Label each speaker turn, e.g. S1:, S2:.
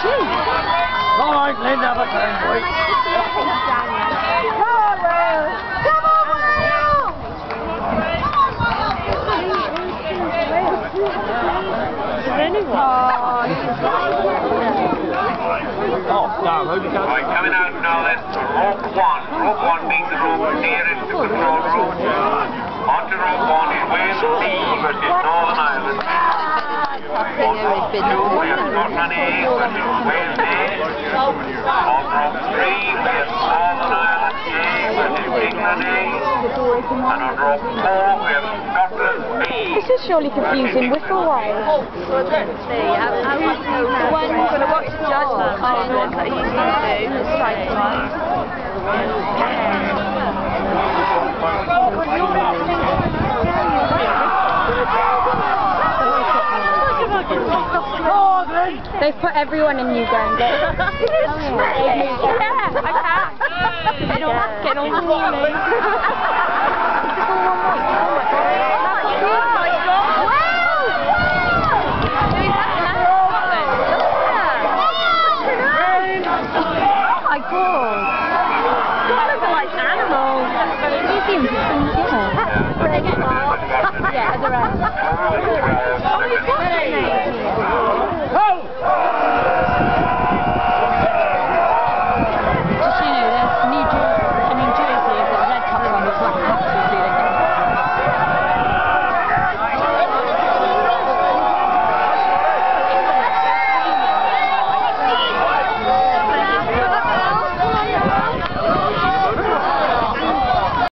S1: sheep.
S2: All right, Linda, have a turn, boy.
S3: Right, coming out now then to rope 1. Rope 1 being the rope nearest to control rope. Onto rope 1 is Wales C versus Northern Ireland. On rope 2 we have Scotland A versus Wales A. On rope 3 we have Northern Ireland A versus England A. And on rope 4 we have Scotland B.
S1: This is surely confusing. Whipple-wise.
S4: Well, let's see. When we're going to watch the judge that he usually do, the straight one.
S1: They've put everyone in New Ground.
S4: Yeah, I can. Get on the morning.
S1: Yeah, as a